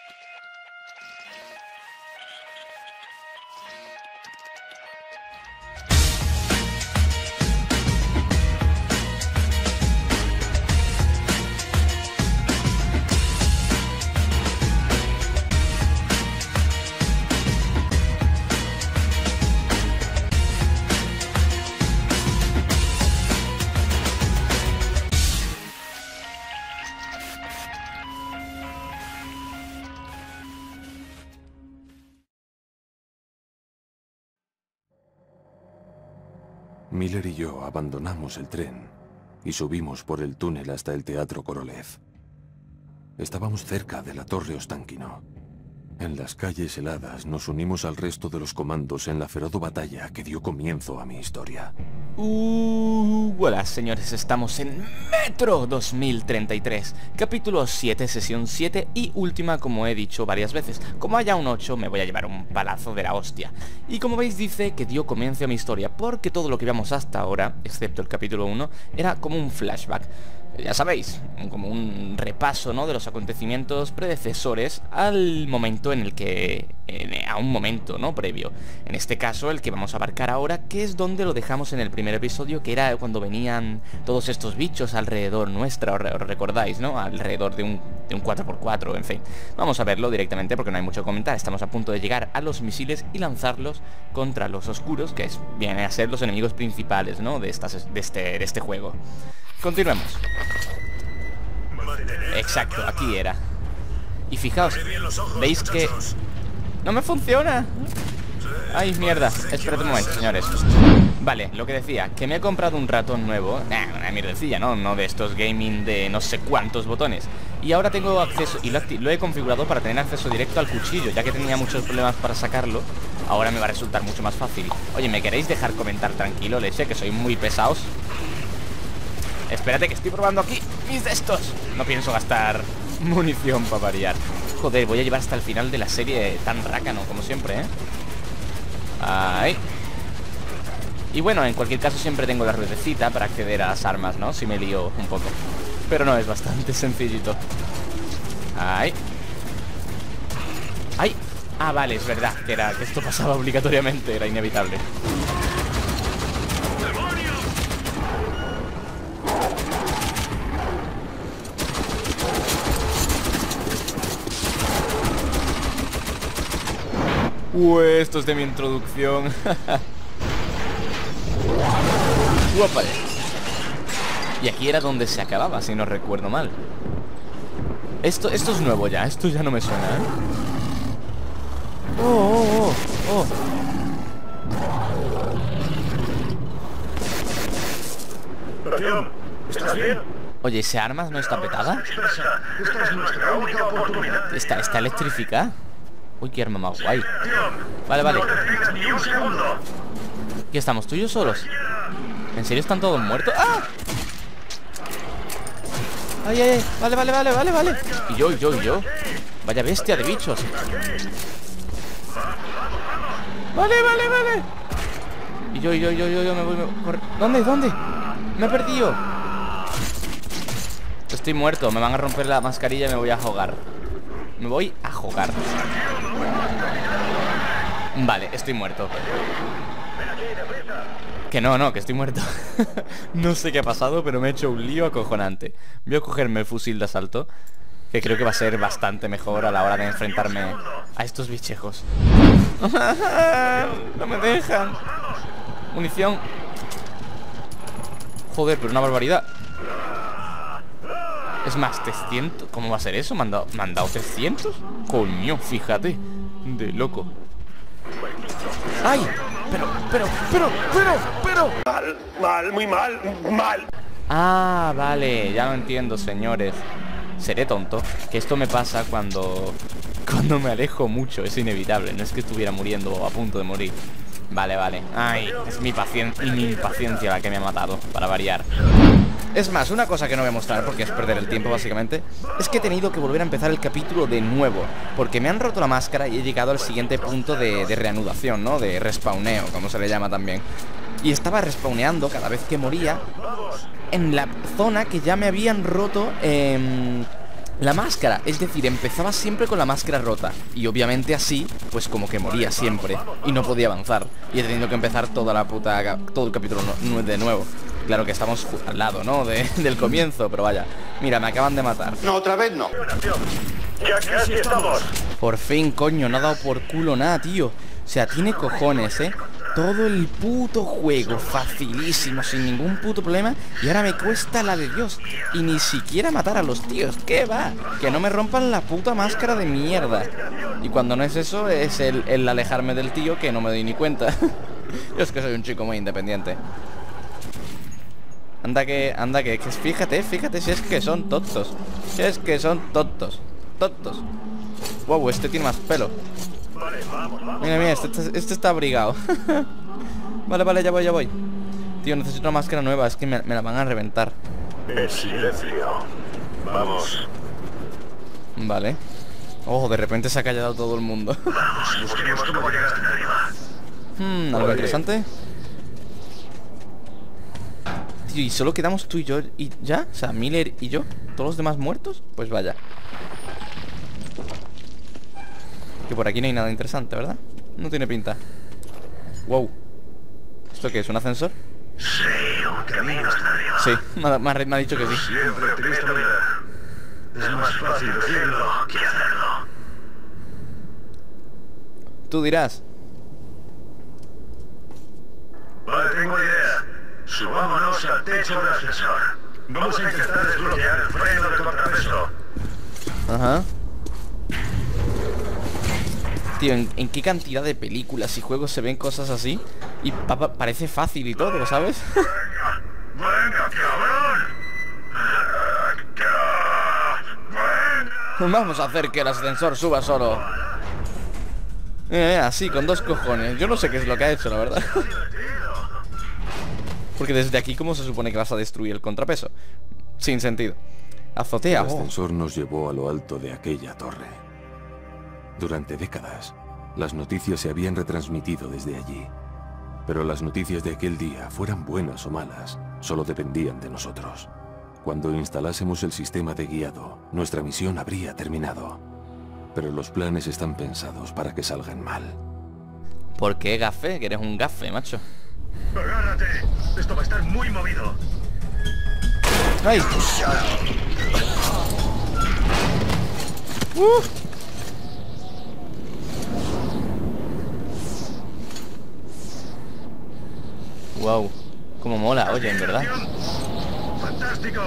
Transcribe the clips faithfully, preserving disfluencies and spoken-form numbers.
Miller y yo abandonamos el tren y subimos por el túnel hasta el Teatro Korolev. Estábamos cerca de la Torre Ostankino. En las calles heladas nos unimos al resto de los comandos en la feroz batalla que dio comienzo a mi historia. Uh, hola señores, estamos en Metro dos mil treinta y tres, capítulo siete, sesión siete y última, como he dicho varias veces. Como haya un ocho me voy a llevar un palazo de la hostia. Y como veis dice que dio comienzo a mi historia, porque todo lo que vimos hasta ahora, excepto el capítulo uno, era como un flashback. Ya sabéis, como un repaso, ¿no?, de los acontecimientos predecesores al momento en el que... En, a un momento, ¿no?, previo. En este caso, el que vamos a abarcar ahora, que es donde lo dejamos en el primer episodio, que era cuando venían todos estos bichos alrededor nuestra, os recordáis, ¿no?, alrededor de un, de un cuatro por cuatro, en fin. Vamos a verlo directamente porque no hay mucho que comentar. Estamos a punto de llegar a los misiles y lanzarlos contra los oscuros, que es, vienen a ser los enemigos principales, ¿no?, de, estas, de, este, de este juego. Continuemos. Exacto, aquí era. Y fijaos, veis que... ¡No me funciona! ¡Ay, mierda! Esperad un momento, señores. Vale, lo que decía, que me he comprado un ratón nuevo. Nah, una mierdecilla, ¿no? No de estos gaming de no sé cuántos botones. Y ahora tengo acceso, y lo, lo he configurado para tener acceso directo al cuchillo. Ya que tenía muchos problemas para sacarlo, ahora me va a resultar mucho más fácil. Oye, ¿me queréis dejar comentar tranquilo, leche? Que soy muy pesados. Espérate, que estoy probando aquí mis de estos. No pienso gastar munición para variar. Joder, voy a llevar hasta el final de la serie tan rácano, como siempre, ¿eh? Ahí. Y bueno, en cualquier caso siempre tengo la ruedecita para acceder a las armas, ¿no? Si me lío un poco. Pero no, es bastante sencillito. Ahí. ¡Ay! Ah, vale, es verdad que, era, que esto pasaba obligatoriamente, era inevitable. Uh, esto es de mi introducción. Guapa. Y aquí era donde se acababa, si no recuerdo mal. Esto, esto es nuevo ya, esto ya no me suena, ¿eh? Oh, oh, oh, oh. ¿Estás bien? Oye, ¿ese arma no está petada? Esta es nuestra única oportunidad. ¿Está, está electrificada? Uy, qué arma más guay. Vale, vale. ¿Qué estamos, tú y yo solos? ¿En serio están todos muertos? ¡Ah! ¡Ay, ay, ay! Vale, vale, vale, vale, vale. Y yo, y yo, y yo. Vaya bestia de bichos. Vale, vale, vale. Y yo, y yo, y yo, y yo, yo me voy, me voy. ¿Dónde? ¿Dónde? Me he perdido. Estoy muerto, me van a romper la mascarilla y me voy a ahogar. Me voy a jugar. Vale, estoy muerto. Que no, no, que estoy muerto. No sé qué ha pasado, pero me he hecho un lío acojonante. Voy a cogerme el fusil de asalto, que creo que va a ser bastante mejor a la hora de enfrentarme a estos bichejos. No me dejan. Munición. Joder, pero una barbaridad. Es más, trescientos. ¿Cómo va a ser eso? ¿Me han dado, ¿me han dado trescientos? Coño, fíjate. De loco. ¡Ay! Pero, pero, pero, pero, pero. Mal, mal, muy mal, mal. Ah, vale, ya lo entiendo, señores. Seré tonto. Que esto me pasa cuando... Cuando me alejo mucho, es inevitable. No es que estuviera muriendo o a punto de morir. Vale, vale. Ay, es mi paciencia y mi impaciencia la que me ha matado, para variar. Es más, una cosa que no voy a mostrar porque es perder el tiempo básicamente, es que he tenido que volver a empezar el capítulo de nuevo, porque me han roto la máscara y he llegado al siguiente punto de, de reanudación, ¿no? De respawneo, como se le llama también. Y estaba respawneando cada vez que moría en la zona que ya me habían roto eh, la máscara. Es decir, empezaba siempre con la máscara rota. Y obviamente así, pues como que moría siempre y no podía avanzar. Y he tenido que empezar toda la puta, todo el capítulo no, de nuevo. Claro que estamos al lado, ¿no? De, del comienzo, pero vaya. Mira, me acaban de matar. No, otra vez no. Ya casi estamos. Por fin, coño, no ha dado por culo nada, tío. O sea, tiene cojones, ¿eh? Todo el puto juego, facilísimo, sin ningún puto problema. Y ahora me cuesta la de Dios. Y ni siquiera matar a los tíos, ¿qué va? Que no me rompan la puta máscara de mierda. Y cuando no es eso, es el, el alejarme del tío, que no me doy ni cuenta. Yo es que soy un chico muy independiente. Anda que, anda que, que fíjate, fíjate si es que son tontos. Si es que son tontos. Tontos. Wow, este tiene más pelo. Mira, mira, este, este está abrigado. Vale, vale, ya voy, ya voy. Tío, necesito una máscara nueva, es que me, me la van a reventar. En silencio. Vamos. Vale. Oh, de repente se ha callado todo el mundo. Busquemos cómo llegar hasta arriba. Hmm, algo interesante. Tío, y solo quedamos tú y yo y ya, o sea, Miller y yo. ¿Todos los demás muertos? Pues vaya. Que por aquí no hay nada interesante, ¿verdad? No tiene pinta. Wow. ¿Esto qué es? ¿Un ascensor? Sí, un camino hasta arriba. Sí, me ha, me ha- me ha dicho que sí. Siempre he tenido esta manera. Es más fácil decirlo que hacerlo. Tú dirás. Vale, tengo idea. Subámonos al techo del ascensor. Vamos a intentar desbloquear el freno del contrapeso. Ajá. Tío, ¿en, en qué cantidad de películas y juegos se ven cosas así? Y pa- pa- parece fácil y todo, ¿sabes? Venga, venga, cabrón. Venga. Vamos a hacer que el ascensor suba solo. Eh, así, con dos cojones. Yo no sé qué es lo que ha hecho, la verdad. Porque desde aquí, ¿cómo se supone que vas a destruir el contrapeso? Sin sentido. Azotea. El Oh. ascensor nos llevó a lo alto de aquella torre. Durante décadas, las noticias se habían retransmitido desde allí. Pero las noticias de aquel día, fueran buenas o malas, solo dependían de nosotros. Cuando instalásemos el sistema de guiado, nuestra misión habría terminado. Pero los planes están pensados para que salgan mal. ¿Por qué gafe? Que eres un gafe, macho. Agárrate. Esto va a estar muy movido. ¡Ay! ¡Uh! Wow, cómo mola, oye, en verdad. Fantástico.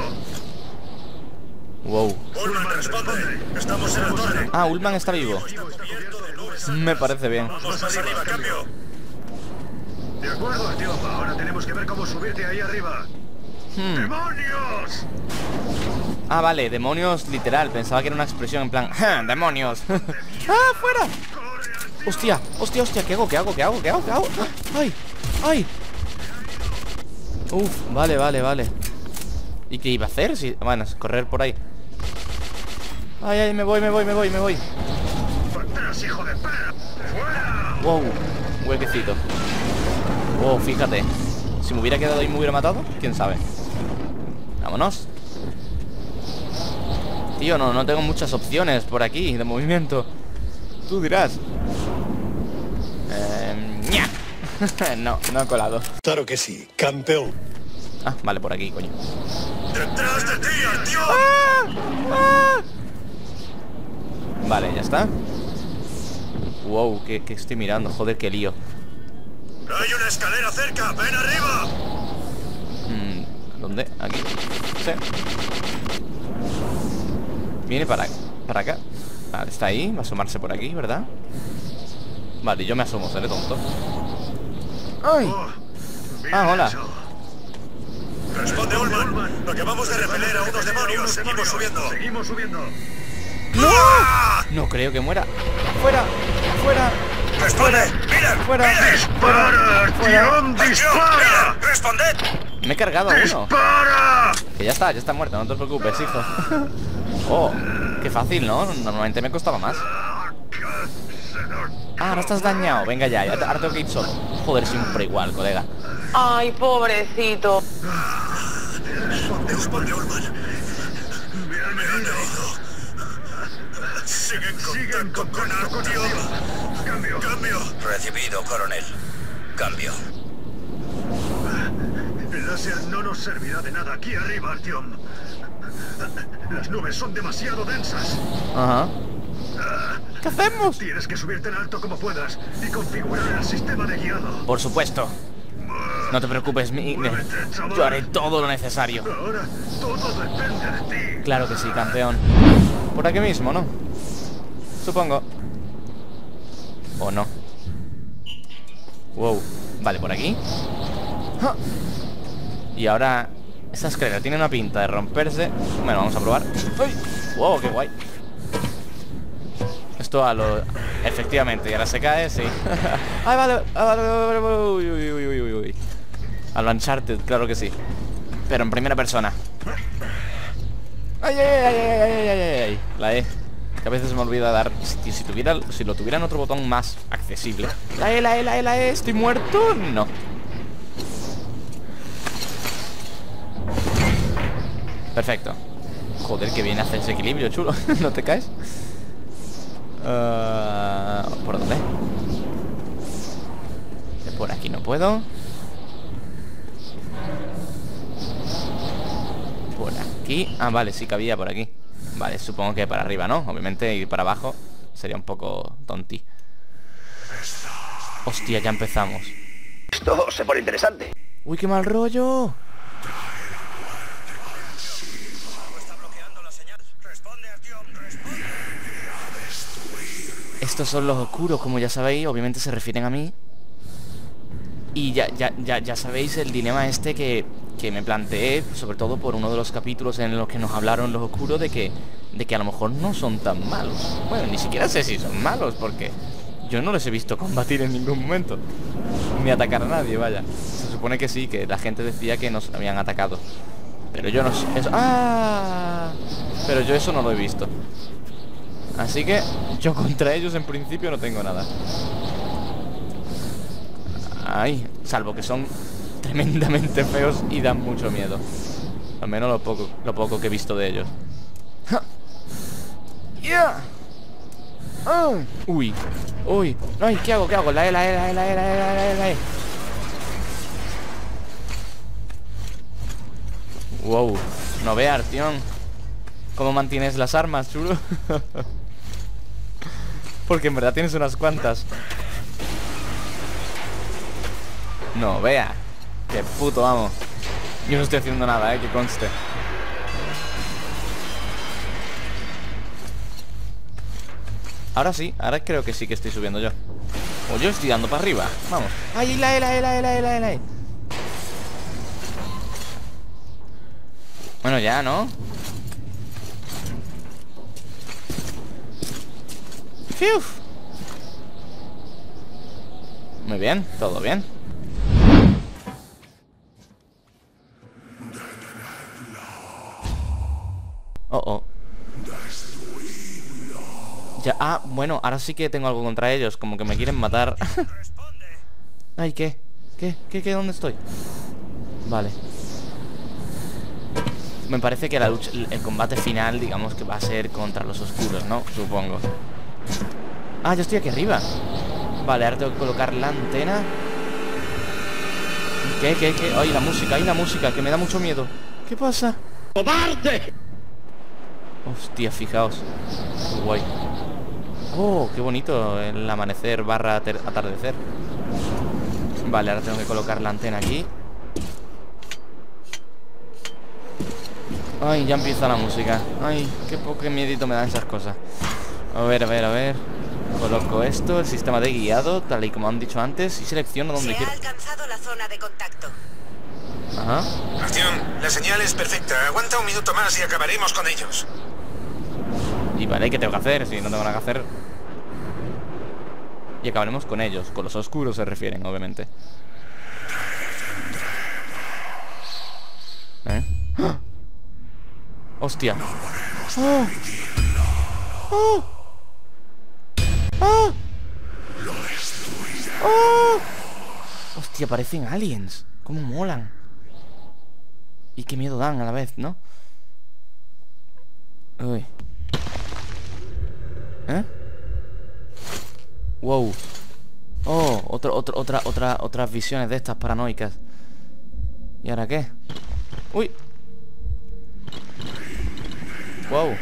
Wow. Ullman, responde. Estamos en la torre. Ah, Ullman está vivo. Me parece bien. Vamos más arriba, cambio. De acuerdo, tío. Ahora tenemos que ver cómo subirte ahí arriba. Hmm. ¡Demonios! Ah, vale, demonios literal. Pensaba que era una expresión en plan, ¡ja, demonios! ¡Ah, fuera! Hostia, hostia, hostia, ¿qué hago? ¿Qué hago? ¿Qué hago? ¿Qué hago? ¿Qué hago? ¡Ay! ¡Ay! Uf, vale, vale, vale. ¿Y qué iba a hacer? Si... Bueno, es correr por ahí. Ay, ay, me voy, me voy, me voy, me voy. ¡Atrás, hijo de perra! ¡Fuera! Wow, huequecito. Wow, fíjate. Si me hubiera quedado ahí me hubiera matado, quién sabe. Vámonos. Tío, no, no tengo muchas opciones por aquí de movimiento. Tú dirás. Eh, ña. No, no he colado. Claro que sí, campeón. Ah, vale, por aquí, coño. ¡Detrás de ti, tío! Vale, ya está. Wow, que, que estoy mirando, joder, qué lío. ¡Hay una escalera cerca! ¡Ven arriba! Mm, ¿Dónde? Aquí. Sí. Viene para, para acá. Vale, está ahí, va a asomarse por aquí, ¿verdad? Vale, yo me asomo, seré tonto. ¡Ay! Oh, bien Ah, hola. hecho. Responde, Ullman. Acabamos de repeler a unos demonios. Seguimos subiendo. Seguimos subiendo. ¡No! No creo que muera. ¡Fuera! ¡Fuera! ¡Responde! ¡Mira! ¡Fuera! ¡Dispara! ¡Tirón, dispara! ¡Responded! Me he cargado a uno. ¡Dispara! Que ya está, ya está muerto, no te preocupes, hijo. Oh, qué fácil, ¿no? Normalmente me costaba más. Ah, ahora estás dañado. Venga ya, ya te- ahora tengo que ir solo. Joder, siempre igual, colega. Ay, pobrecito. Responde, responde, Ullman. Me han herido. Sigue en contacto con Artyom. Cambio. Cambio. Recibido, coronel. Cambio. El láser no nos servirá de nada aquí arriba, Artyom. Las nubes son demasiado densas. Ajá. ¿Qué hacemos? Tienes que subir tan alto como puedas y configurar el sistema de guiado. Por supuesto. No te preocupes, mi... me- yo haré todo lo necesario. Ahora todo depende de ti. Claro que sí, campeón. Por aquí mismo, ¿no? Supongo. ¿O no? Wow. Vale, por aquí. ¡Ja! Y ahora... esa escalera tiene una pinta de romperse. Bueno, vamos a probar. ¡Ay! ¡Wow, qué guay! Esto a lo... efectivamente, y ahora se cae, sí. ¡Ay, vale! ¡Ah, vale, vale, vale! Uy, uy, uy, uy, uy, uy. A lo Uncharted, claro que sí. Pero en primera persona. ¡Ay, ay, ay, ay, ay, ay, ay, ay! La E. Que a veces se me olvida dar... Si, si tuviera... si lo tuviera en otro botón más accesible. La E, la E, la E, la E. ¿Estoy muerto? No. Perfecto. Joder, que bien hace ese equilibrio, chulo. ¿No te caes? Uh, ¿Por dónde? Por aquí no puedo. Por aquí. Ah, vale, sí cabía por aquí. Vale, supongo que para arriba, ¿no? Obviamente ir para abajo sería un poco tonti. Hostia, ya empezamos. Esto se pone interesante. Uy, qué mal rollo. Está bloqueando la señal. Responde, Artyom. Responde. Estos son los oscuros, como ya sabéis. Obviamente se refieren a mí. Y ya, ya, ya, ya sabéis el dilema este que, que me planteé, sobre todo por uno de los capítulos en los que nos hablaron los oscuros, de que, de que a lo mejor no son tan malos. Bueno, ni siquiera sé si son malos, porque yo no les he visto combatir en ningún momento, ni atacar a nadie, vaya. Se supone que sí, que la gente decía que nos habían atacado, pero yo no sé eso. ¡Ah! Pero yo eso no lo he visto. Así que yo contra ellos en principio no tengo nada. Ay, salvo que son tremendamente feos y dan mucho miedo. Al menos lo poco, lo poco que he visto de ellos. Yeah. Oh. Uy, uy. Ay, ¿qué hago? ¿Qué hago? La E, la E, la E, la E, la E, la E, la E. Wow. No vea, Artyom. ¿Cómo mantienes las armas, chulo? Porque en verdad tienes unas cuantas. No, vea. Qué puto amo. Yo no estoy haciendo nada, eh, que conste. Ahora sí, ahora creo que sí que estoy subiendo yo. O yo estoy dando para arriba. Vamos. ¡Ay, la E, la E, la E, la E, la E, la E! Bueno, ya, ¿no? ¡Fiu! Muy bien, todo bien. Oh, oh. Ya, ah, bueno, ahora sí que tengo algo contra ellos. Como que me quieren matar. Ay, ¿qué? ¿Qué? ¿Qué? ¿Qué? ¿Dónde estoy? Vale. Me parece que la lucha, el combate final, digamos que va a ser contra los oscuros, ¿no? Supongo. Ah, yo estoy aquí arriba. Vale, ahora tengo que colocar la antena. ¿Qué? ¿Qué? ¿Qué? Ay, la música, ay, la música, que me da mucho miedo. ¿Qué pasa? ¡Cobarde! Hostia, fijaos. Qué guay. Oh, qué bonito el amanecer barra atardecer. Vale, ahora tengo que colocar la antena aquí. Ay, ya empieza la música. Ay, qué poco miedito me dan esas cosas. A ver, a ver, a ver. Coloco esto, el sistema de guiado, tal y como han dicho antes, y selecciono donde quiero. Se ha alcanzado la zona de contacto. Ajá. Artyom, la señal es perfecta. Aguanta un minuto más y acabaremos con ellos. Y vale, ¿qué tengo que hacer? Si no tengo nada que hacer. Y acabaremos con ellos. Con los oscuros se refieren, obviamente. ¿Eh? ¡Ah! ¡Hostia! ¡Oh! ¡Oh! ¡Oh! ¡Oh! Hostia, parecen aliens. Cómo molan. Y qué miedo dan a la vez, ¿no? Uy. Wow. Oh, otro, otro, otra, otra, otras visiones de estas paranoicas. ¿Y ahora qué? Uy. Wow.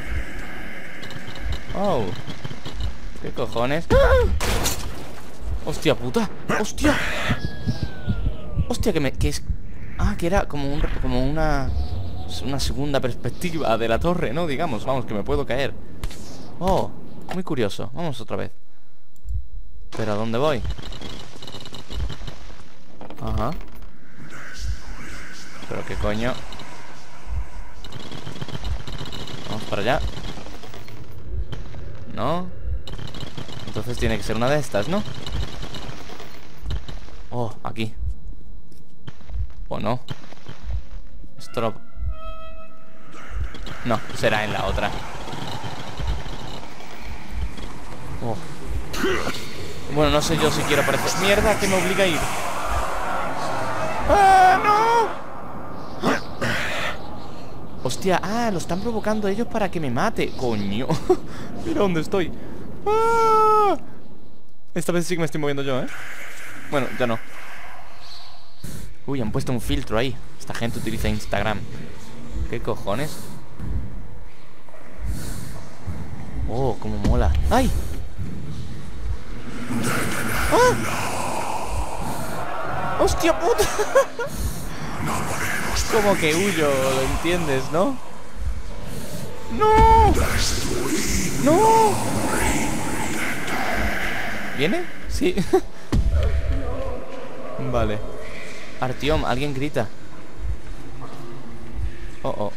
Oh. ¿Qué cojones? Hostia puta. Hostia. Hostia, que me... que es... Ah, que era como un... como una... una segunda perspectiva de la torre, ¿no? Digamos, vamos, que me puedo caer. Oh, muy curioso. Vamos otra vez. ¿Pero a dónde voy? Ajá. ¿Pero qué coño? Vamos para allá. No. Entonces tiene que ser una de estas, ¿no? Oh, aquí. ¿O no? Esto no... No, será en la otra. Oh. Bueno, no sé yo si quiero aparecer. ¡Mierda, que me obliga a ir! ¡Ah, no! Hostia, ah, lo están provocando ellos para que me mate. Coño. Mira dónde estoy. ¡Ah! Esta vez sí que me estoy moviendo yo, ¿eh? Bueno, ya no. Uy, han puesto un filtro ahí. Esta gente utiliza Instagram. ¿Qué cojones? Oh, cómo mola. ¡Ay! ¡Ah! ¡Hostia puta! Como que huyo, lo entiendes, ¿no? ¡No! ¡No! ¿Viene? Sí. Vale. Artyom, alguien grita. Oh, oh.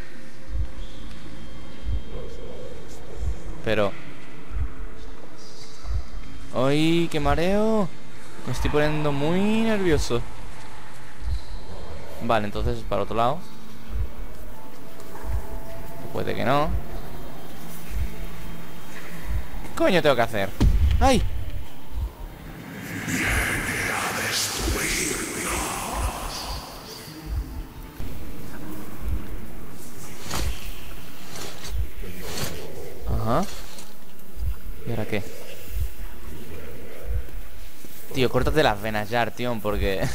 Pero... ¡ay, qué mareo! Me estoy poniendo muy nervioso. Vale, entonces para otro lado. Puede que no. ¿Qué coño tengo que hacer? ¡Ay! Ajá. ¿Y ahora qué? Tío, córtate las venas ya, Artyom, porque...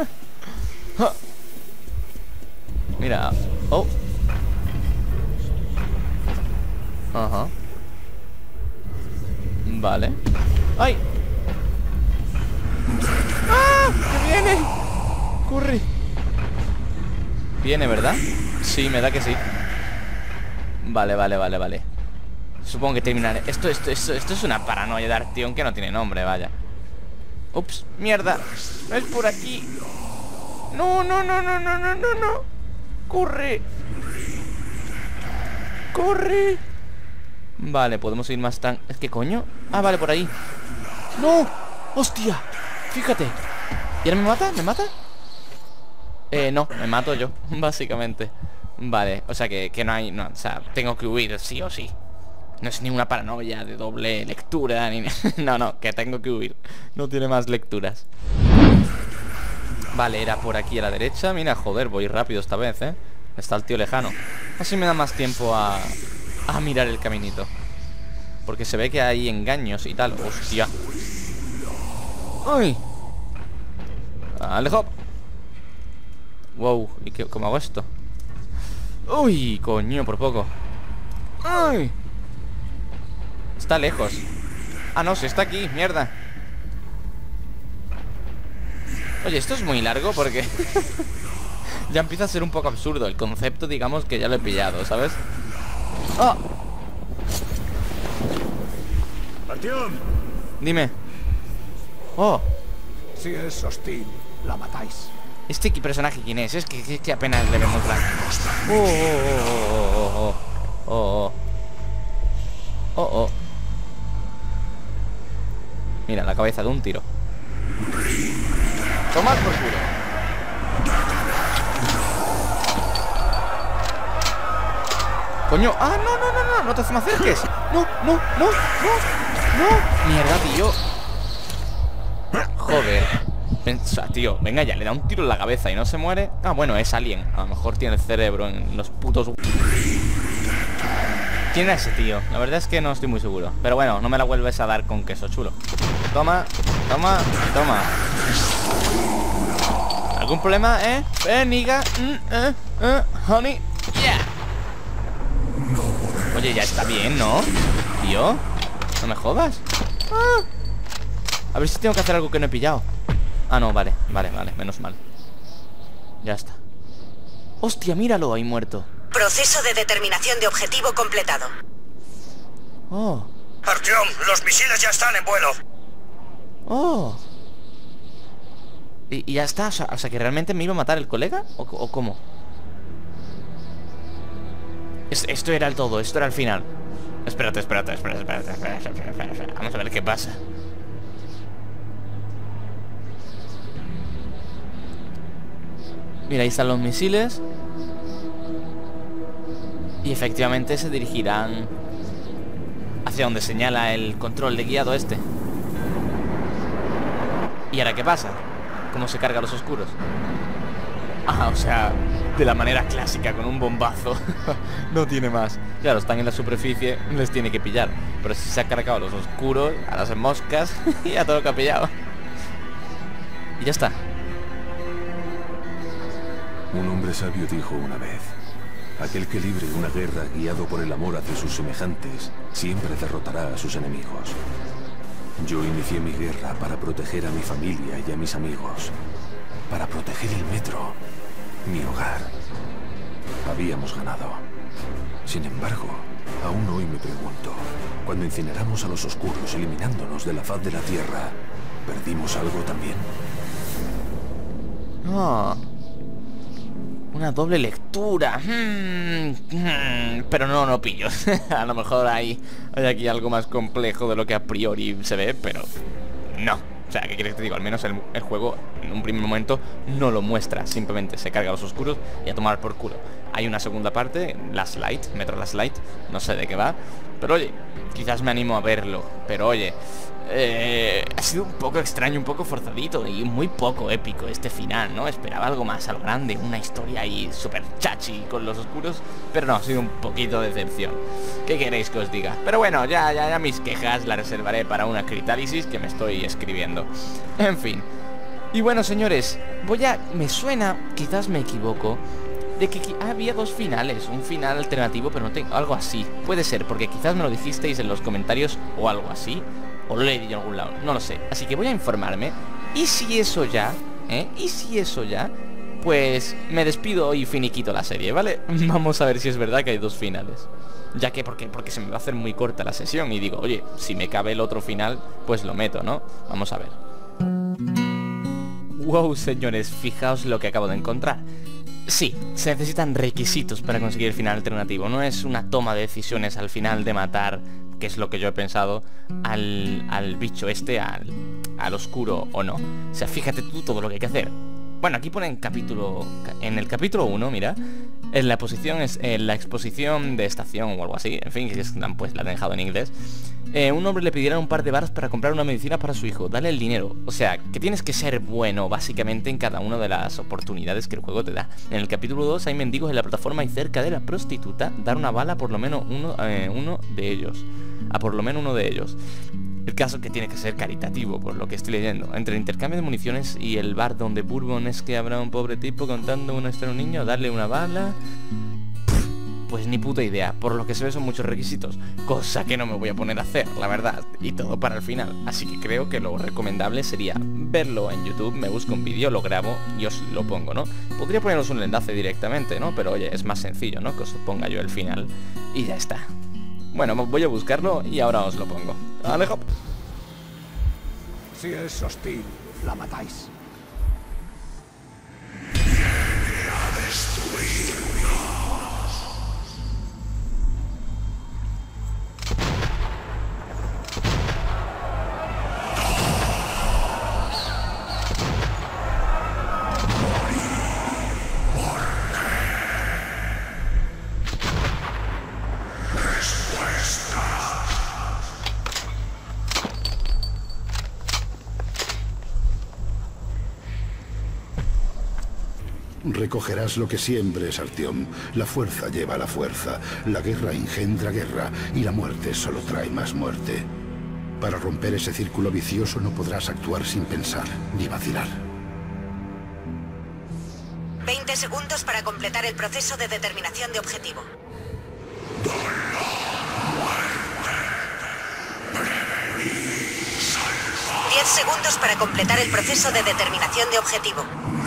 Mira. Oh. Ajá. Vale. ¡Ay! ¡Ah! ¡Que viene! ¡Corre! Viene, ¿verdad? Sí, me da que sí. Vale, vale, vale, vale. Supongo que terminaré. Esto, esto, esto, esto es una paranoia de Artyom que no tiene nombre, vaya. Ups, mierda. No es por aquí. No, no, no, no, no, no, no, no. Corre. Corre. Vale, podemos ir más tan... ¿Es que coño? Ah, vale, por ahí. ¡No! ¡Hostia! Fíjate. ¿Y ahora me mata? ¿Me mata? Eh, no, me mato yo, básicamente. Vale, o sea que, que no hay... No, o sea, tengo que huir sí o sí. No es ni una paranoia de doble lectura ni... No, no, que tengo que huir. No tiene más lecturas. Vale, era por aquí a la derecha. Mira, joder, voy rápido esta vez, ¿eh? Está el tío lejano. Así me da más tiempo a... a mirar el caminito. Porque se ve que hay engaños y tal. Hostia. ¡Ay! ¡Alejo! Wow, ¿y qué, cómo hago esto? ¡Uy! Coño, por poco. ¡Ay! Está lejos. Ah, no, si está aquí, mierda. Oye, esto es muy largo porque... ya empieza a ser un poco absurdo. El concepto, digamos, que ya lo he pillado, ¿sabes? ¡Oh! Artyom. Dime. ¡Oh! Si es hostil, la matáis. ¿Este personaje quién es? Es que, es que apenas le vemos la... ¡Oh, oh, oh, oh, oh, oh, oh, oh, oh! Mira, la cabeza de un tiro. Tomad por culo. Coño, ah, no, no, no, no, no te me acerques. No, no, no, no, no. Mierda, tío. Joder. Pensa, tío, venga ya, le da un tiro en la cabeza y no se muere. Ah, bueno, es alien. A lo mejor tiene el cerebro en los putos... ¿Quién es ese tío? La verdad es que no estoy muy seguro. Pero bueno, no me la vuelves a dar con queso chulo. Toma, toma, toma. ¿Algún problema, eh? Eh, nigga. Mm, eh, eh, honey. Yeah. Oye, ya está bien, ¿no? Tío, no me jodas. Ah. A ver si tengo que hacer algo que no he pillado. Ah, no, vale, vale, vale, menos mal. Ya está. Hostia, míralo, ahí muerto. Proceso de determinación de objetivo completado. Oh. Artyom, los misiles ya están en vuelo. Oh. Y, y ya está, o sea, o sea, que realmente me iba a matar el colega. ¿O, o cómo? Es, esto era el todo, esto era el final. Espérate, espérate, espérate, espérate, espérate, espérate, espérate, espérate. Vamos a ver qué pasa. Mira, ahí están los misiles. Y efectivamente se dirigirán hacia donde señala el control de guiado este. ¿Y ahora qué pasa? ¿Cómo se carga los oscuros? Ah, o sea, de la manera clásica, con un bombazo. No tiene más. Claro, están en la superficie, les tiene que pillar. Pero si se ha cargado los oscuros, a las moscas y a todo lo que ha pillado. Y ya está. Un hombre sabio dijo una vez: aquel que libre una guerra guiado por el amor hacia sus semejantes, siempre derrotará a sus enemigos. Yo inicié mi guerra para proteger a mi familia y a mis amigos. Para proteger el metro, mi hogar. Habíamos ganado. Sin embargo, aún hoy me pregunto, cuando incineramos a los oscuros eliminándonos de la faz de la Tierra, ¿perdimos algo también? Ah... Una doble lectura. Hmm, hmm, pero no, no pillo. A lo mejor hay, hay aquí algo más complejo de lo que a priori se ve, pero no. O sea, ¿qué quieres que te digo? Al menos el, el juego en un primer momento no lo muestra. Simplemente se carga los oscuros y a tomar por culo. Hay una segunda parte, Last Light, Metro Last Light. No sé de qué va, pero oye, quizás me animo a verlo. Pero oye, eh, ha sido un poco extraño, un poco forzadito y muy poco épico este final, ¿no? Esperaba algo más a lo grande, una historia ahí súper chachi con los oscuros, pero no, ha sido un poquito de decepción. ¿Qué queréis que os diga? Pero bueno, ya, ya, ya mis quejas las reservaré para una critálisis que me estoy escribiendo. En fin. Y bueno, señores, voy a... Me suena, quizás me equivoco, de que había dos finales, un final alternativo, pero no tengo... Algo así, puede ser, porque quizás me lo dijisteis en los comentarios o algo así, o lo leí en algún lado, no lo sé. Así que voy a informarme, y si eso ya, ¿eh? Y si eso ya, pues me despido y finiquito la serie, ¿vale? Vamos a ver si es verdad que hay dos finales. Ya que, porque, porque se me va a hacer muy corta la sesión y digo, oye, si me cabe el otro final, pues lo meto, ¿no? Vamos a ver. Wow, señores, fijaos lo que acabo de encontrar. Sí, se necesitan requisitos para conseguir el final alternativo. No es una toma de decisiones al final de matar, que es lo que yo he pensado, al, al bicho este, al, al oscuro o no. O sea, fíjate tú todo lo que hay que hacer. Bueno, aquí pone en capítulo, en el capítulo uno, mira, en la posición es en la exposición de estación o algo así, en fin, que es, pues la han dejado en inglés. Eh, un hombre le pidiera un par de baros para comprar una medicina para su hijo. Dale el dinero. O sea, que tienes que ser bueno, básicamente, en cada una de las oportunidades que el juego te da. En el capítulo dos hay mendigos en la plataforma y cerca de la prostituta. Dar una bala a por lo menos uno, eh, uno de ellos. A por lo menos uno de ellos. El caso que tiene que ser caritativo, por lo que estoy leyendo. Entre el intercambio de municiones y el bar donde Bourbon es que habrá un pobre tipo contando una historia a un niño, darle una bala... Pues ni puta idea, por lo que se ve son muchos requisitos, cosa que no me voy a poner a hacer, la verdad, y todo para el final. Así que creo que lo recomendable sería verlo en YouTube, me busco un vídeo, lo grabo y os lo pongo, ¿no? Podría poneros un enlace directamente, ¿no? Pero oye, es más sencillo, ¿no? Que os ponga yo el final y ya está. Bueno, voy a buscarlo y ahora os lo pongo. Alejo. Si es hostil, la matáis. Recogerás lo que siembres, Artyom. La fuerza lleva a la fuerza, la guerra engendra guerra y la muerte solo trae más muerte. Para romper ese círculo vicioso no podrás actuar sin pensar ni vacilar. veinte segundos para completar el proceso de determinación de objetivo. diez segundos para completar el proceso de determinación de objetivo.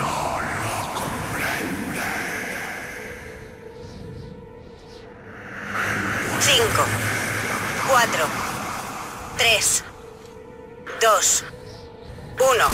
cinco, cuatro, tres, dos, uno.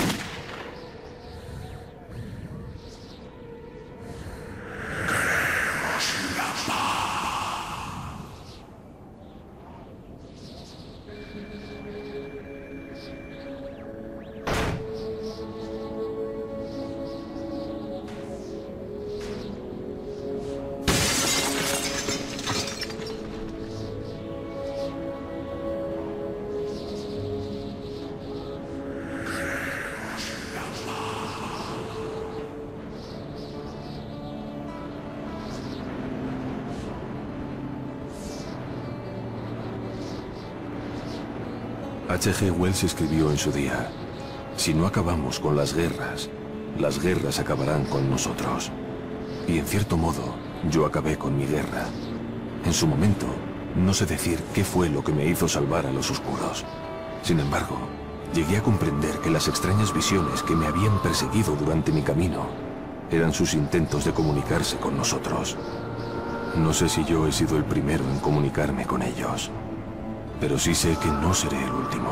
H G Wells escribió en su día: si no acabamos con las guerras, las guerras acabarán con nosotros. Y en cierto modo, yo acabé con mi guerra. En su momento, no sé decir qué fue lo que me hizo salvar a los oscuros. Sin embargo, llegué a comprender que las extrañas visiones que me habían perseguido durante mi camino eran sus intentos de comunicarse con nosotros. No sé si yo he sido el primero en comunicarme con ellos, pero sí sé que no seré el último.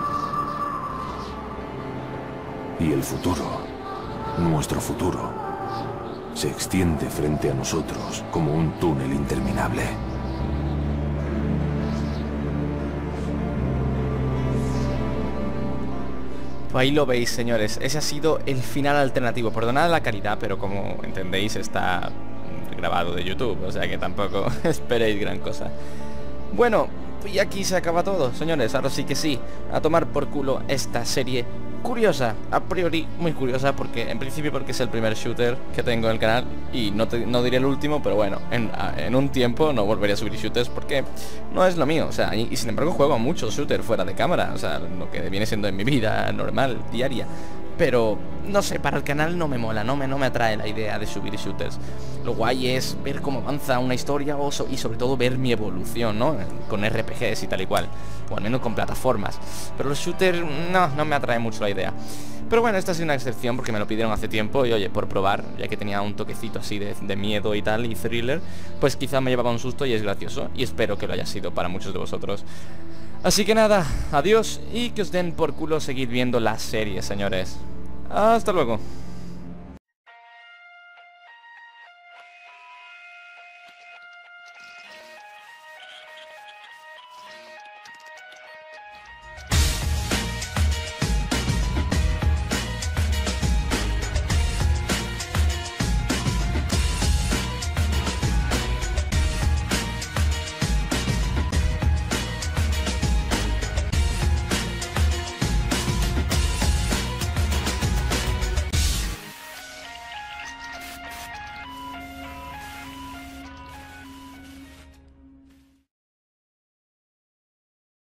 Y el futuro, nuestro futuro, se extiende frente a nosotros como un túnel interminable. Pues ahí lo veis, señores. Ese ha sido el final alternativo. Perdonad la calidad, pero como entendéis está grabado de YouTube, o sea que tampoco esperéis gran cosa. Bueno, y aquí se acaba todo, señores. Ahora sí que sí, a tomar por culo esta serie curiosa, a priori muy curiosa, porque en principio porque es el primer shooter que tengo en el canal. Y no, te, no diré el último, pero bueno, en, en un tiempo no volveré a subir shooters porque no es lo mío. O sea, y, y sin embargo juego a muchos shooters fuera de cámara, o sea, lo que viene siendo en mi vida normal, diaria. Pero, no sé, para el canal no me mola, no me, no me atrae la idea de subir shooters. Lo guay es ver cómo avanza una historia o so, y sobre todo ver mi evolución, ¿no? Con R P Gs y tal y cual, o al menos con plataformas. Pero los shooters, no, no me atrae mucho la idea. Pero bueno, esta ha sido una excepción porque me lo pidieron hace tiempo y oye, por probar, ya que tenía un toquecito así de, de miedo y tal, y thriller, pues quizá me llevaba un susto y es gracioso. Y espero que lo haya sido para muchos de vosotros. Así que nada, adiós y que os den por culo seguir viendo la serie, señores. Hasta luego.